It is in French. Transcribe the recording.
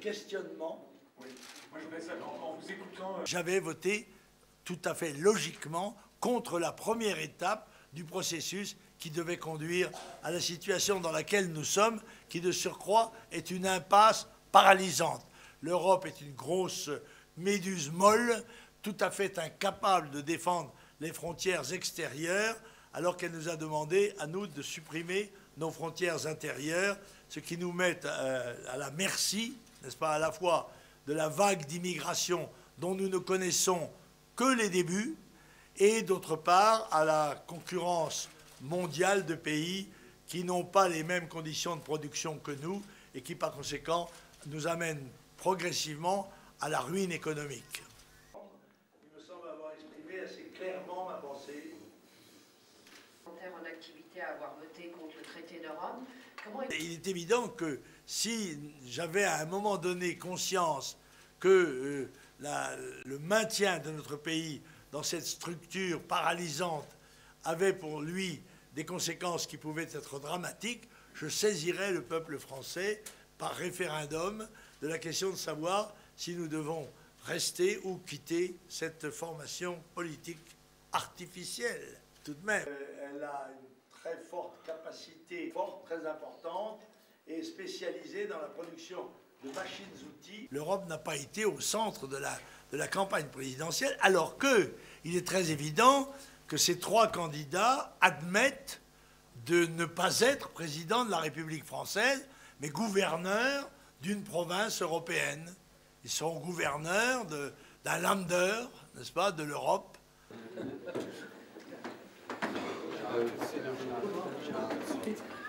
questionnement. Oui. Moi, je voudrais savoir, en vous écoutant... J'avais voté tout à fait logiquement contre la première étape du processus qui devait conduire à la situation dans laquelle nous sommes, qui de surcroît est une impasse paralysante. L'Europe est une grosse méduse molle, tout à fait incapable de défendre les frontières extérieures, alors qu'elle nous a demandé, à nous, de supprimer nos frontières intérieures, ce qui nous met à la merci, n'est-ce pas, à la fois de la vague d'immigration dont nous ne connaissons que les débuts, et d'autre part à la concurrence mondiale de pays qui n'ont pas les mêmes conditions de production que nous et qui, par conséquent, nous amènent progressivement à la ruine économique. Il me semble avoir exprimé assez clairement ma pensée. En activité à avoir voté contre le traité de Rome. Il est évident que si j'avais à un moment donné conscience que le maintien de notre pays dans cette structure paralysante avait pour lui des conséquences qui pouvaient être dramatiques, je saisirais le peuple français par référendum de la question de savoir si nous devons rester ou quitter cette formation politique artificielle. Tout de même, elle a une très forte capacité, très importante, et spécialisée dans la production de machines-outils. L'Europe n'a pas été au centre de la campagne présidentielle, alors qu'il est très évident que ces trois candidats admettent de ne pas être président de la République française, mais gouverneur d'une province européenne. Ils seront gouverneurs d'un Länder, n'est-ce pas, de l'Europe. C'est